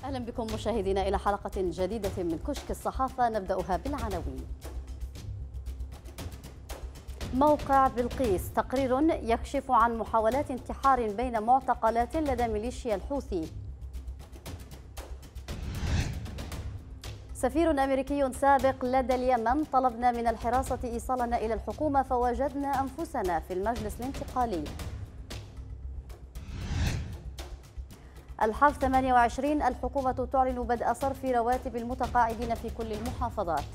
أهلا بكم مشاهدينا إلى حلقة جديدة من كشك الصحافة، نبدأها بالعناوين. موقع بلقيس، تقرير يكشف عن محاولات انتحار بين معتقلات لدى ميليشيا الحوثي. سفير أمريكي سابق لدى اليمن، طلبنا من الحراسة إيصالنا إلى الحكومة فوجدنا أنفسنا في المجلس الانتقالي. الحرف 28، الحكومة تعلن بدء صرف رواتب المتقاعدين في كل المحافظات.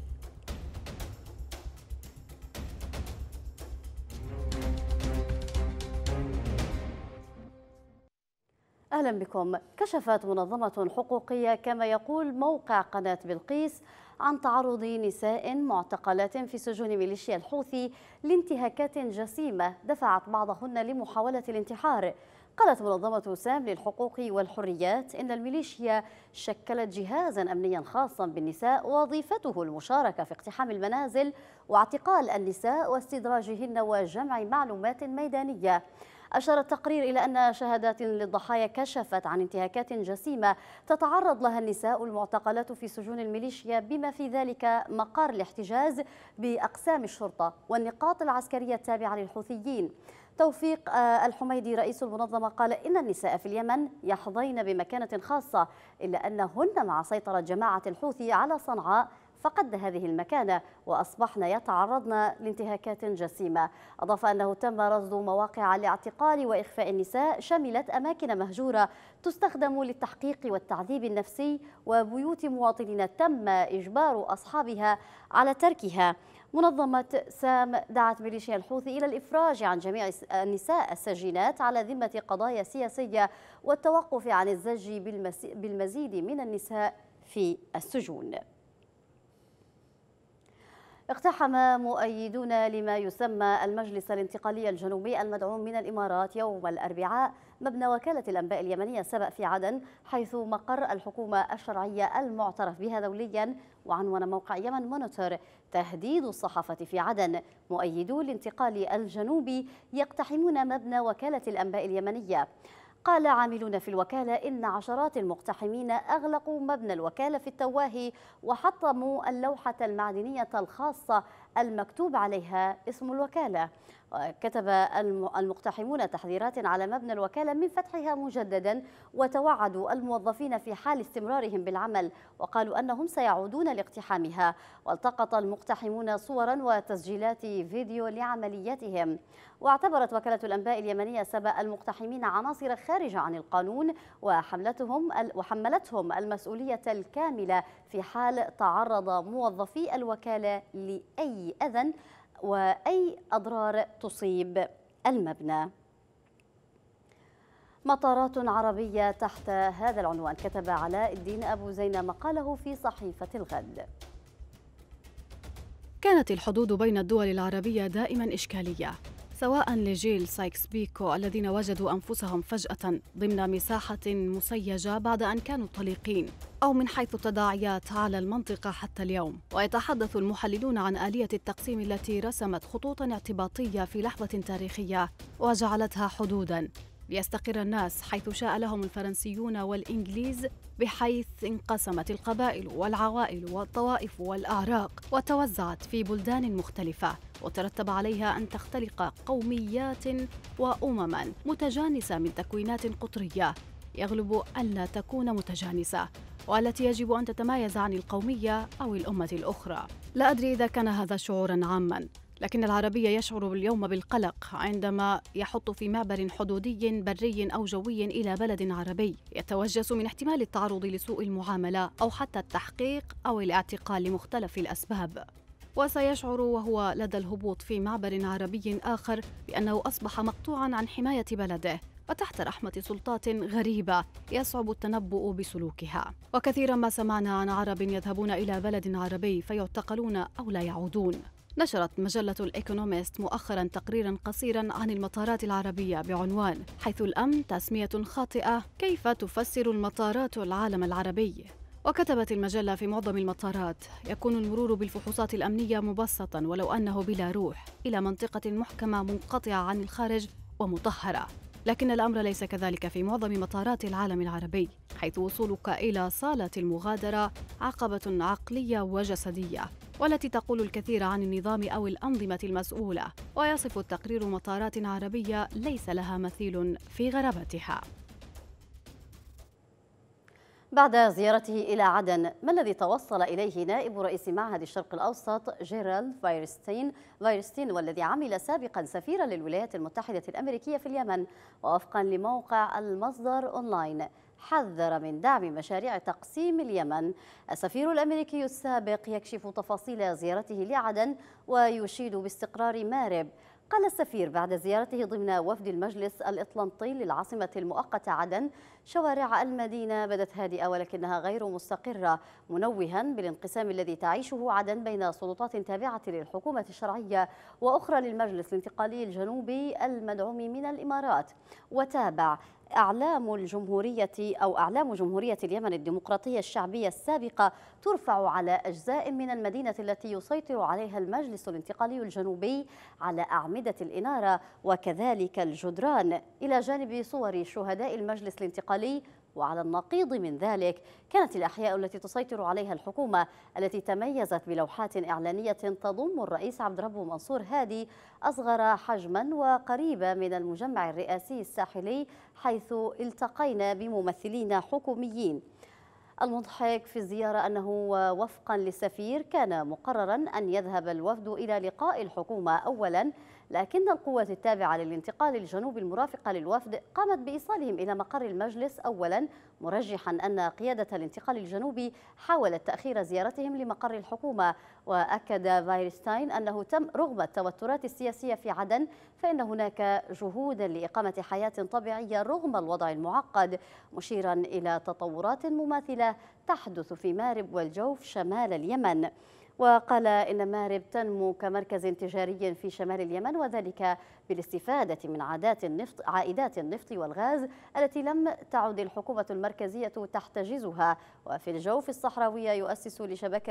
أهلا بكم. كشفت منظمة حقوقية كما يقول موقع قناة بلقيس عن تعرض نساء معتقلات في سجون ميليشيا الحوثي لانتهاكات جسيمة دفعت بعضهن لمحاولة الانتحار. قالت منظمة سام للحقوق والحريات إن الميليشيا شكلت جهازا أمنيا خاصا بالنساء وظيفته المشاركة في اقتحام المنازل واعتقال النساء واستدراجهن وجمع معلومات ميدانية. أشار التقرير إلى أن شهادات للضحايا كشفت عن انتهاكات جسيمة تتعرض لها النساء المعتقلات في سجون الميليشيا، بما في ذلك مقار الاحتجاز بأقسام الشرطة والنقاط العسكرية التابعة للحوثيين. توفيق الحميدي رئيس المنظمة قال إن النساء في اليمن يحظين بمكانة خاصة، إلا أنهن مع سيطرة جماعة الحوثي على صنعاء فقد هذه المكانة وأصبحن يتعرضن لانتهاكات جسيمة. أضاف أنه تم رصد مواقع الاعتقال وإخفاء النساء شملت أماكن مهجورة تستخدم للتحقيق والتعذيب النفسي وبيوت مواطنين تم إجبار أصحابها على تركها. منظمة سام دعت ميليشيا الحوثي إلى الإفراج عن جميع النساء السجينات على ذمة قضايا سياسية والتوقف عن الزج بالمزيد من النساء في السجون. اقتحم مؤيدون لما يسمى المجلس الانتقالي الجنوبي المدعوم من الإمارات يوم الأربعاء مبنى وكالة الأنباء اليمنية سبأ في عدن، حيث مقر الحكومة الشرعية المعترف بها دوليا. وعنون موقع يمن مونيتور تهديد الصحافة في عدن. مؤيدو الانتقال الجنوبي يقتحمون مبنى وكالة الأنباء اليمنية. قال عاملون في الوكالة إن عشرات المقتحمين أغلقوا مبنى الوكالة في التواهي وحطموا اللوحة المعدنية الخاصة المكتوب عليها اسم الوكالة. كتب المقتحمون تحذيرات على مبنى الوكالة من فتحها مجددا، وتوعدوا الموظفين في حال استمرارهم بالعمل، وقالوا أنهم سيعودون لاقتحامها. والتقط المقتحمون صورا وتسجيلات فيديو لعملياتهم. واعتبرت وكالة الأنباء اليمنية سبأ المقتحمين عناصر خارجة عن القانون وحملتهم المسؤولية الكاملة في حال تعرض موظفي الوكالة لأي أذى وأي أضرار تصيب المبنى. مطارات عربية تحت هذا العنوان، كتب علاء الدين أبو زينة مقاله في صحيفة الغد. كانت الحدود بين الدول العربية دائما إشكالية، سواء لجيل سايكس بيكو الذين وجدوا أنفسهم فجأة ضمن مساحة مسيجة بعد أن كانوا طليقين، أو من حيث التداعيات على المنطقة حتى اليوم. ويتحدث المحللون عن آلية التقسيم التي رسمت خطوطا اعتباطية في لحظة تاريخية وجعلتها حدودا ليستقر الناس حيث شاء لهم الفرنسيون والإنجليز، بحيث انقسمت القبائل والعوائل والطوائف والأعراق وتوزعت في بلدان مختلفة، وترتب عليها أن تختلق قوميات وأمما متجانسة من تكوينات قطرية يغلب ألا تكون متجانسة، والتي يجب أن تتمايز عن القومية أو الأمة الأخرى. لا أدري إذا كان هذا شعوراً عاماً، لكن العربي يشعر اليوم بالقلق عندما يحط في معبر حدودي بري أو جوي إلى بلد عربي يتوجس من احتمال التعرض لسوء المعاملة أو حتى التحقيق أو الاعتقال لمختلف الأسباب. وسيشعر وهو لدى الهبوط في معبر عربي آخر بأنه أصبح مقطوعاً عن حماية بلده وتحت رحمة سلطات غريبة يصعب التنبؤ بسلوكها. وكثيراً ما سمعنا عن عرب يذهبون إلى بلد عربي فيعتقلون أو لا يعودون. نشرت مجلة الإيكونوميست مؤخراً تقريراً قصيراً عن المطارات العربية بعنوان حيث الأمن تسمية خاطئة، كيف تفسر المطارات العالم العربي؟ وكتبت المجلة في معظم المطارات يكون المرور بالفحوصات الأمنية مبسطاً ولو أنه بلا روح إلى منطقة محكمة منقطعة عن الخارج ومطهرة، لكن الأمر ليس كذلك في معظم مطارات العالم العربي، حيث وصولك إلى صالة المغادرة عقبة عقلية وجسدية، والتي تقول الكثير عن النظام أو الأنظمة المسؤولة. ويصف التقرير مطارات عربية ليس لها مثيل في غرابتها. بعد زيارته إلى عدن، ما الذي توصل إليه نائب رئيس معهد الشرق الأوسط جيرالد فايرستين والذي عمل سابقا سفيرا للولايات المتحدة الأمريكية في اليمن؟ ووفقا لموقع المصدر أونلاين، حذر من دعم مشاريع تقسيم اليمن. السفير الأمريكي السابق يكشف تفاصيل زيارته لعدن ويشيد باستقرار مارب. قال السفير بعد زيارته ضمن وفد المجلس الإطلنطي للعاصمة المؤقتة عدن: شوارع المدينة بدت هادئة ولكنها غير مستقرة، منوها بالانقسام الذي تعيشه عدن بين سلطات تابعة للحكومة الشرعية وأخرى للمجلس الانتقالي الجنوبي المدعوم من الإمارات. وتابع: أعلام جمهورية اليمن الديمقراطية الشعبية السابقة ترفع على أجزاء من المدينة التي يسيطر عليها المجلس الانتقالي الجنوبي على أعمدة الإنارة وكذلك الجدران، إلى جانب صور شهداء المجلس الانتقالي. وعلى النقيض من ذلك، كانت الأحياء التي تسيطر عليها الحكومة التي تميزت بلوحات إعلانية تضم الرئيس عبد الرب منصور هادي أصغر حجما وقريبة من المجمع الرئاسي الساحلي، حيث التقينا بممثلين حكوميين. المضحك في الزيارة أنه وفقا للسفير كان مقررا أن يذهب الوفد إلى لقاء الحكومة أولا، لكن القوات التابعة للانتقال الجنوبي المرافقة للوفد قامت بإيصالهم إلى مقر المجلس أولا، مرجحا أن قيادة الانتقال الجنوبي حاولت تأخير زيارتهم لمقر الحكومة. وأكد فايرستين أنه رغم التوترات السياسية في عدن فإن هناك جهودا لإقامة حياة طبيعية رغم الوضع المعقد، مشيرا إلى تطورات مماثلة تحدث في مارب والجوف شمال اليمن. وقال إن مارب تنمو كمركز تجاري في شمال اليمن، وذلك بالاستفادة من عائدات النفط والغاز التي لم تعد الحكومة المركزية تحتجزها. وفي الجوف الصحراوي يؤسس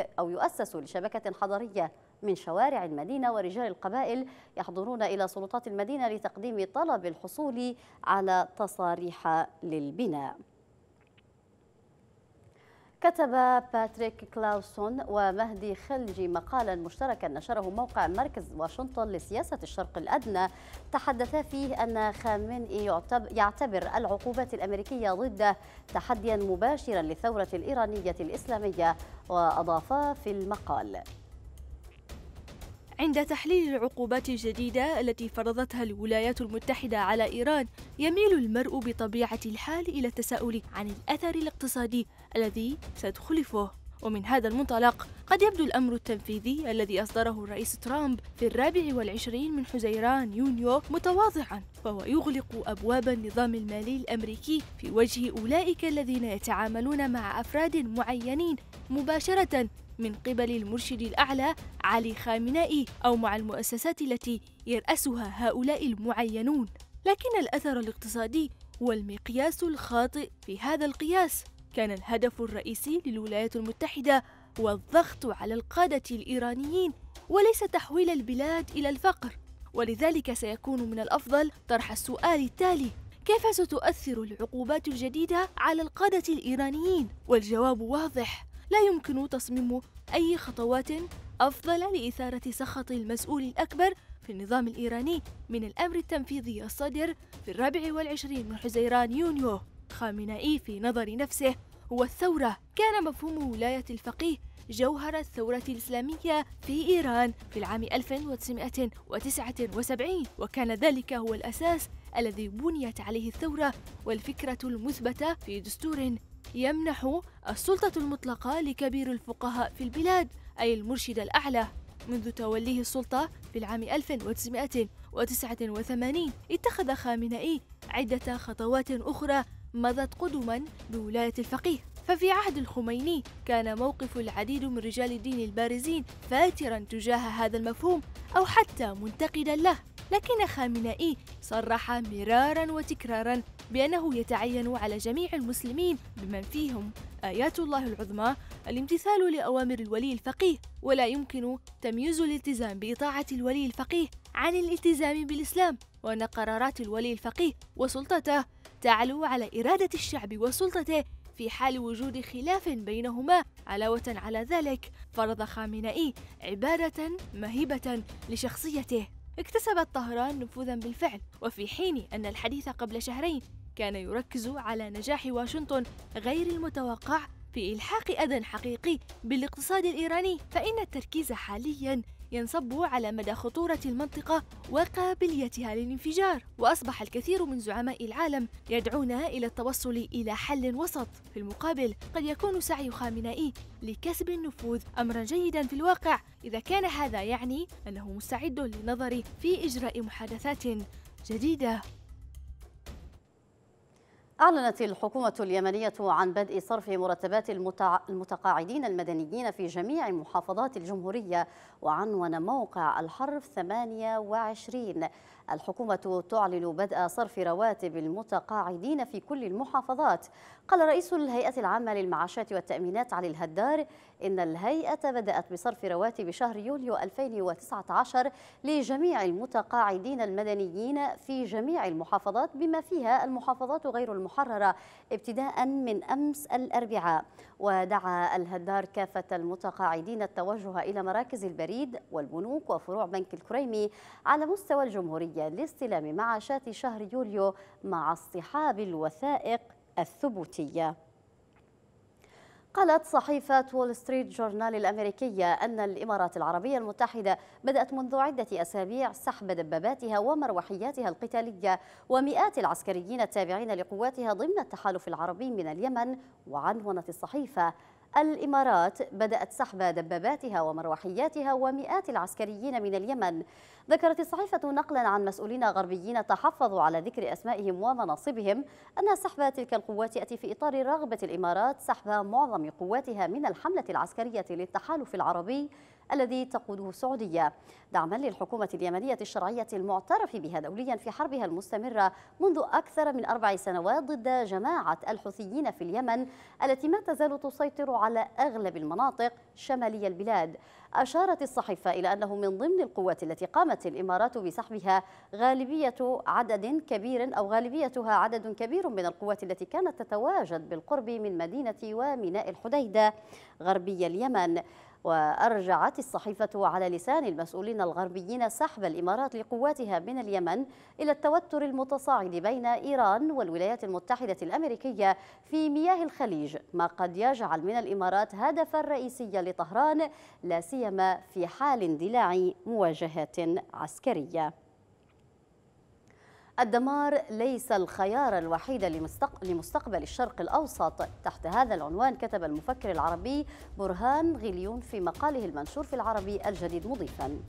لشبكة حضرية من شوارع المدينة ورجال القبائل يحضرون إلى سلطات المدينة لتقديم طلب الحصول على تصاريح للبناء. كتب باتريك كلاوسون ومهدي خلجي مقالا مشتركا نشره موقع مركز واشنطن لسياسة الشرق الأدنى، تحدثا فيه أن خامنئي يعتبر العقوبات الأمريكية ضده تحديا مباشرا للثورة الإيرانية الإسلامية. وأضاف في المقال: عند تحليل العقوبات الجديدة التي فرضتها الولايات المتحدة على إيران، يميل المرء بطبيعة الحال إلى التساؤل عن الأثر الاقتصادي الذي ستخلفه. ومن هذا المنطلق قد يبدو الأمر التنفيذي الذي أصدره الرئيس ترامب في 24 من حزيران يونيو متواضعا، فهو يغلق أبواب النظام المالي الأمريكي في وجه أولئك الذين يتعاملون مع أفراد معينين مباشرة من قبل المرشد الأعلى علي خامنئي أو مع المؤسسات التي يرأسها هؤلاء المعينون. لكن الأثر الاقتصادي هو المقياس الخاطئ في هذا القياس. كان الهدف الرئيسي للولايات المتحدة هو الضغط على القادة الإيرانيين وليس تحويل البلاد إلى الفقر. ولذلك سيكون من الأفضل طرح السؤال التالي: كيف ستؤثر العقوبات الجديدة على القادة الإيرانيين؟ والجواب واضح: لا يمكن تصميم أي خطوات أفضل لإثارة سخط المسؤول الأكبر في النظام الإيراني من الأمر التنفيذي الصادر في 24 من حزيران يونيو. خامنئي في نظر نفسه هو الثورة. كان مفهوم ولاية الفقيه جوهر الثورة الإسلامية في إيران في العام 1979، وكان ذلك هو الأساس الذي بنيت عليه الثورة والفكرة المثبتة في دستور يمنح السلطة المطلقة لكبير الفقهاء في البلاد، أي المرشد الأعلى. منذ توليه السلطة في العام 1989 اتخذ خامنئي عدة خطوات أخرى مضت قدما بولاية الفقيه. ففي عهد الخميني كان موقف العديد من رجال الدين البارزين فاترا تجاه هذا المفهوم أو حتى منتقدا له، لكن خامنئي صرح مرارا وتكرارا بأنه يتعين على جميع المسلمين بمن فيهم آيات الله العظمى الامتثال لأوامر الولي الفقيه، ولا يمكن تمييز الالتزام بإطاعة الولي الفقيه عن الالتزام بالإسلام، وأن قرارات الولي الفقيه وسلطته تعلو على إرادة الشعب وسلطته في حال وجود خلاف بينهما. علاوة على ذلك، فرض خامنئي عبادة مهيبة لشخصيته اكتسبت طهران نفوذا بالفعل. وفي حين أن الحديث قبل شهرين كان يركز على نجاح واشنطن غير المتوقع في إلحاق أذى حقيقي بالاقتصاد الإيراني، فإن التركيز حالياً ينصب على مدى خطورة المنطقة وقابليتها للانفجار. وأصبح الكثير من زعماء العالم يدعون إلى التوصل إلى حل وسط. في المقابل، قد يكون سعي خامنئي لكسب النفوذ أمرا جيدا في الواقع، إذا كان هذا يعني أنه مستعد للنظر في إجراء محادثات جديدة. أعلنت الحكومة اليمنية عن بدء صرف مرتبات المتقاعدين المدنيين في جميع محافظات الجمهورية، وعنون موقع الحرف 28. الحكومة تعلن بدء صرف رواتب المتقاعدين في كل المحافظات. قال رئيس الهيئة العامة للمعاشات والتأمينات علي الهدار إن الهيئة بدأت بصرف رواتب شهر يوليو 2019 لجميع المتقاعدين المدنيين في جميع المحافظات بما فيها المحافظات غير المحررة ابتداء من أمس الأربعاء. ودعا الهدار كافة المتقاعدين التوجه إلى مراكز البريد والبنوك وفروع بنك الكريمي على مستوى الجمهورية لاستلام معاشات شهر يوليو مع اصطحاب الوثائق الثبوتية. قالت صحيفة وول ستريت جورنال الأمريكية أن الإمارات العربية المتحدة بدأت منذ عدة أسابيع سحب دباباتها ومروحياتها القتالية ومئات العسكريين التابعين لقواتها ضمن التحالف العربي من اليمن. وعنونت الصحيفة: الإمارات بدأت سحب دباباتها ومروحياتها ومئات العسكريين من اليمن. ذكرت الصحيفة نقلا عن مسؤولين غربيين تحفظوا على ذكر أسمائهم ومناصبهم أن سحب تلك القوات يأتي في إطار رغبة الإمارات سحب معظم قواتها من الحملة العسكرية للتحالف العربي الذي تقوده السعودية، دعما للحكومة اليمنية الشرعية المعترف بها دوليا في حربها المستمرة منذ أكثر من 4 سنوات ضد جماعة الحوثيين في اليمن التي ما تزال تسيطر على أغلب المناطق شمالي البلاد. أشارت الصحيفة إلى أنه من ضمن القوات التي قامت الإمارات بسحبها غالبيتها عدد كبير من القوات التي كانت تتواجد بالقرب من مدينة وميناء الحديدة غربي اليمن. وأرجعت الصحيفة على لسان المسؤولين الغربيين سحب الإمارات لقواتها من اليمن إلى التوتر المتصاعد بين إيران والولايات المتحدة الأمريكية في مياه الخليج، ما قد يجعل من الإمارات هدفا رئيسيا لطهران لا سيما في حال اندلاع مواجهات عسكرية. الدمار ليس الخيار الوحيد لمستقبل الشرق الأوسط. تحت هذا العنوان كتب المفكر العربي برهان غليون في مقاله المنشور في العربي الجديد مضيفاً: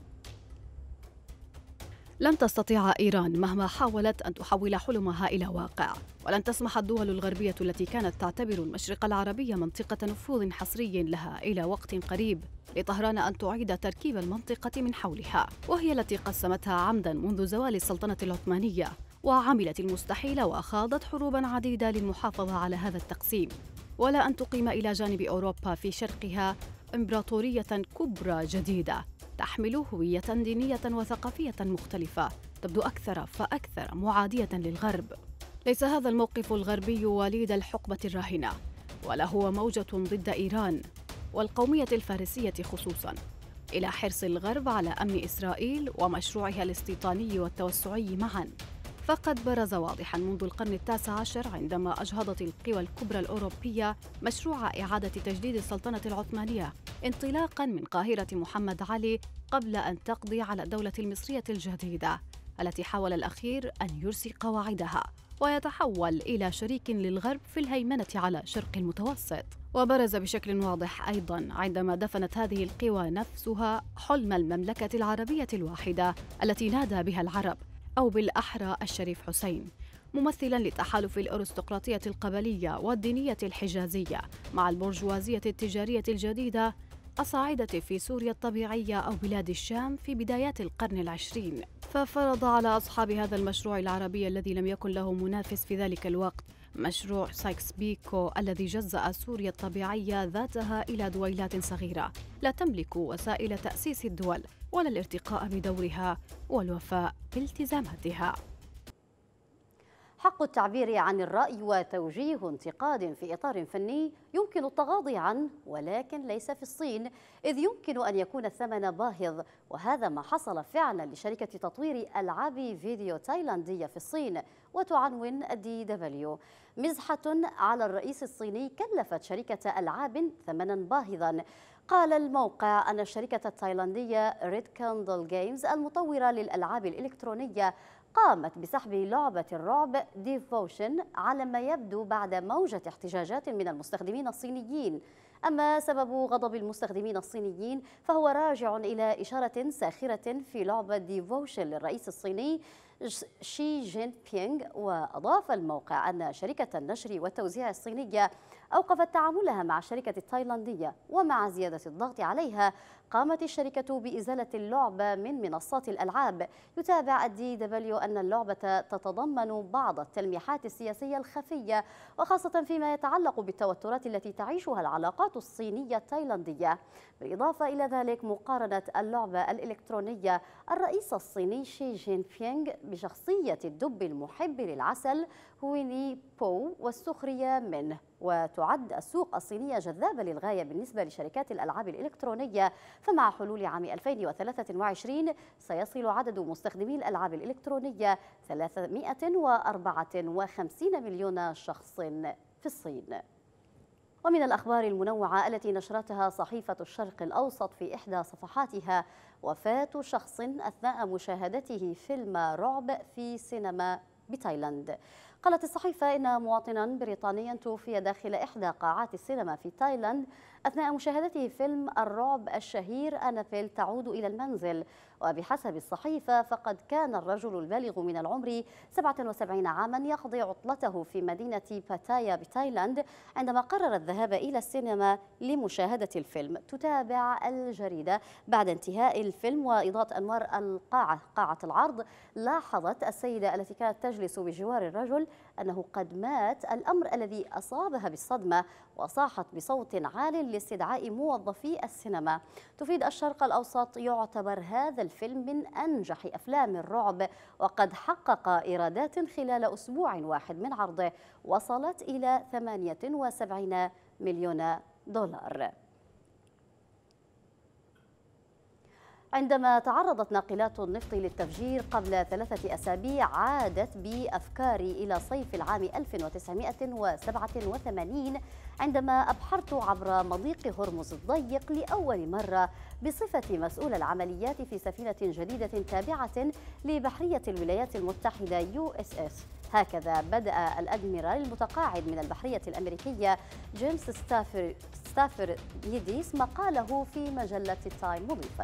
لن تستطيع إيران مهما حاولت أن تحول حلمها إلى واقع، ولن تسمح الدول الغربية التي كانت تعتبر المشرق العربي منطقة نفوذ حصري لها إلى وقت قريب لطهران أن تعيد تركيب المنطقة من حولها، وهي التي قسمتها عمدا منذ زوال السلطنة العثمانية، وعملت المستحيل وخاضت حروبا عديدة للمحافظة على هذا التقسيم، ولا أن تقيم إلى جانب أوروبا في شرقها إمبراطورية كبرى جديدة تحمل هوية دينية وثقافية مختلفة تبدو أكثر فأكثر معادية للغرب. ليس هذا الموقف الغربي وليد الحقبة الراهنة، ولا هو موجة ضد إيران والقومية الفارسية خصوصاً، إلى حرص الغرب على أمن إسرائيل ومشروعها الاستيطاني والتوسعي معاً. فقد برز واضحاً منذ القرن ال19 عندما أجهضت القوى الكبرى الأوروبية مشروع إعادة تجديد السلطنة العثمانية انطلاقاً من قاهرة محمد علي قبل أن تقضي على الدولة المصرية الجديدة التي حاول الأخير أن يرسي قواعدها ويتحول إلى شريك للغرب في الهيمنة على شرق المتوسط. وبرز بشكل واضح أيضاً عندما دفنت هذه القوى نفسها حلم المملكة العربية الواحدة التي نادى بها العرب، أو بالأحرى الشريف حسين، ممثلاً لتحالف الأرستقراطية القبلية والدينية الحجازية مع البرجوازية التجارية الجديدة الصاعدة في سوريا الطبيعية أو بلاد الشام في بدايات القرن العشرين. ففرض على أصحاب هذا المشروع العربي الذي لم يكن له منافس في ذلك الوقت مشروع سايكس بيكو الذي جزأ سوريا الطبيعية ذاتها إلى دويلات صغيرة لا تملك وسائل تأسيس الدول ولا الارتقاء بدورها والوفاء بالتزاماتها. حق التعبير عن الرأي وتوجيه انتقاد في إطار فني يمكن التغاضي عنه، ولكن ليس في الصين، إذ يمكن أن يكون الثمن باهظ، وهذا ما حصل فعلا لشركة تطوير ألعاب فيديو تايلاندية في الصين وتعنون DW. مزحة على الرئيس الصيني كلفت شركة ألعاب ثمنا باهظا. قال الموقع أن الشركة التايلاندية ريد كاندل جيمز المطورة للألعاب الإلكترونية قامت بسحب لعبة الرعب ديفوشن على ما يبدو بعد موجة احتجاجات من المستخدمين الصينيين. أما سبب غضب المستخدمين الصينيين فهو راجع إلى إشارة ساخرة في لعبة ديفوشن للرئيس الصيني شي جين بينغ. وأضاف الموقع أن شركة النشر والتوزيع الصينية أوقفت تعاملها مع الشركة التايلاندية، ومع زيادة الضغط عليها قامت الشركة بإزالة اللعبة من منصات الألعاب. يتابع DW أن اللعبة تتضمن بعض التلميحات السياسية الخفية، وخاصة فيما يتعلق بالتوترات التي تعيشها العلاقات الصينية التايلاندية. بالإضافة إلى ذلك مقارنة اللعبة الإلكترونية الرئيس الصيني شي جين بينغ بشخصية الدب المحب للعسل ويني بو والسخرية منه. وتعد السوق الصينية جذابة للغاية بالنسبة لشركات الألعاب الإلكترونية، فمع حلول عام 2023 سيصل عدد مستخدمي الألعاب الإلكترونية 354 مليون شخص في الصين. ومن الأخبار المنوعة التي نشرتها صحيفة الشرق الأوسط في إحدى صفحاتها وفاة شخص أثناء مشاهدته فيلم رعب في سينما بتايلاند. قالت الصحيفة إن مواطنا بريطانيا توفي داخل إحدى قاعات السينما في تايلاند أثناء مشاهدته فيلم الرعب الشهير أنابيل تعود إلى المنزل. وبحسب الصحيفة فقد كان الرجل البالغ من العمر 77 عاما يقضي عطلته في مدينة باتايا بتايلاند عندما قرر الذهاب إلى السينما لمشاهدة الفيلم. تتابع الجريدة بعد انتهاء الفيلم وإضاءة أنوار قاعة العرض لاحظت السيدة التي كانت تجلس بجوار الرجل أنه قد مات، الأمر الذي أصابها بالصدمة، وصاحت بصوت عال لاستدعاء موظفي السينما. تفيد الشرق الأوسط يعتبر هذا الفيلم من أنجح أفلام الرعب، وقد حقق إيرادات خلال أسبوع واحد من عرضه وصلت إلى 78 مليون دولار. عندما تعرضت ناقلات النفط للتفجير قبل 3 أسابيع عادت بأفكاري إلى صيف العام 1987 عندما أبحرت عبر مضيق هرمز الضيق لأول مرة بصفة مسؤول العمليات في سفينة جديدة تابعة لبحرية الولايات المتحدة USS. هكذا بدأ الأدميرال المتقاعد من البحرية الأمريكية جيمس ستافر يديس مقاله في مجلة تايم مضيفاً: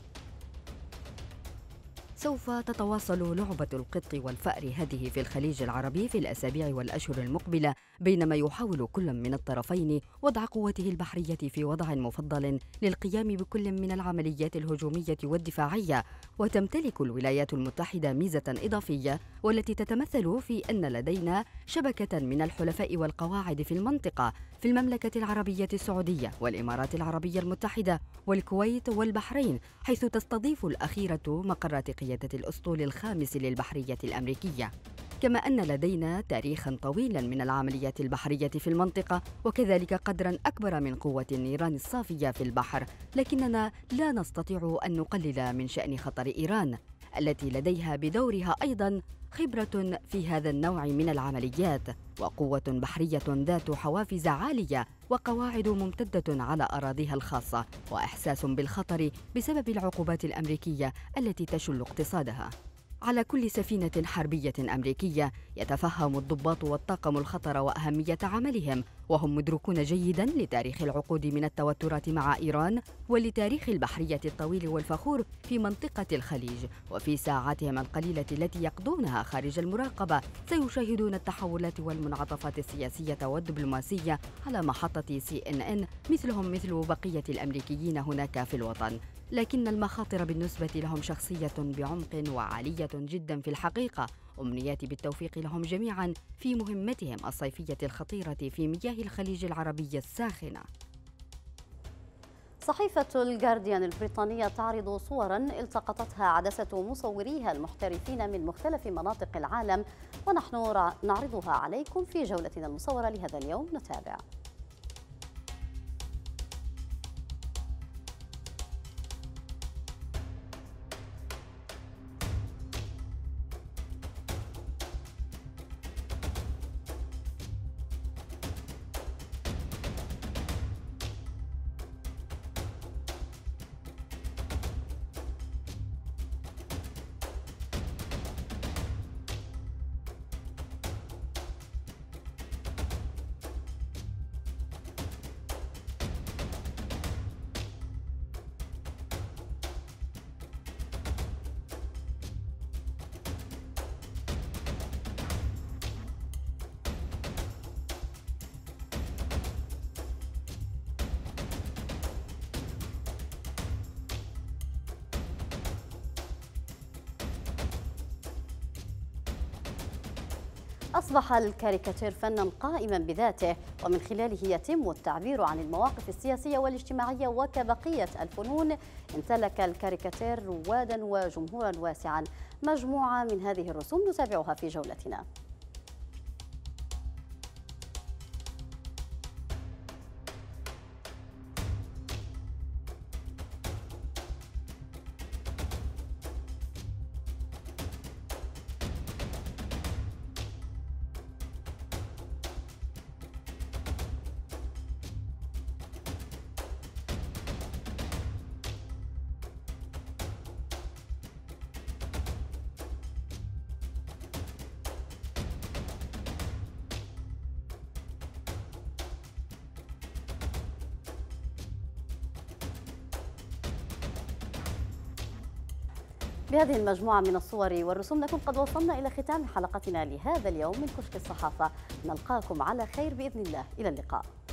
سوف تتواصل لعبة القط والفأر هذه في الخليج العربي في الأسابيع والأشهر المقبلة، بينما يحاول كل من الطرفين وضع قوته البحرية في وضع مفضل للقيام بكل من العمليات الهجومية والدفاعية. وتمتلك الولايات المتحدة ميزة إضافية والتي تتمثل في أن لدينا شبكة من الحلفاء والقواعد في المنطقة في المملكة العربية السعودية والإمارات العربية المتحدة والكويت والبحرين، حيث تستضيف الأخيرة مقرات قيادة الأسطول الخامس للبحرية الأمريكية. كما أن لدينا تاريخاً طويلاً من العمليات البحرية في المنطقة، وكذلك قدراً أكبر من قوة النيران الصافية في البحر، لكننا لا نستطيع أن نقلل من شأن خطر إيران التي لديها بدورها أيضاً خبرة في هذا النوع من العمليات، وقوة بحرية ذات حوافز عالية وقواعد ممتدة على أراضيها الخاصة، وإحساس بالخطر بسبب العقوبات الأمريكية التي تشل اقتصادها. على كل سفينة حربية أمريكية يتفهم الضباط والطاقم الخطر وأهمية عملهم، وهم مدركون جيداً لتاريخ العقود من التوترات مع إيران ولتاريخ البحرية الطويل والفخور في منطقة الخليج. وفي ساعاتهم القليلة التي يقضونها خارج المراقبة سيشاهدون التحولات والمنعطفات السياسية والدبلوماسية على محطة CNN مثلهم مثل بقية الأمريكيين هناك في الوطن. لكن المخاطر بالنسبة لهم شخصية بعمق وعالية جدا في الحقيقة، أمنياتي بالتوفيق لهم جميعا في مهمتهم الصيفية الخطيرة في مياه الخليج العربي الساخنة. صحيفة الجارديان البريطانية تعرض صوراً التقطتها عدسة مصوريها المحترفين من مختلف مناطق العالم، ونحن نعرضها عليكم في جولتنا المصورة لهذا اليوم. نتابع. أصبح الكاريكاتير فناً قائماً بذاته، ومن خلاله يتم التعبير عن المواقف السياسية والاجتماعية، وكبقية الفنون امتلك الكاريكاتير رواداً وجمهوراً واسعاً. مجموعة من هذه الرسوم نتابعها في جولتنا. بهذه المجموعة من الصور والرسوم نكون قد وصلنا إلى ختام حلقتنا لهذا اليوم من كشك الصحافة. نلقاكم على خير بإذن الله. إلى اللقاء.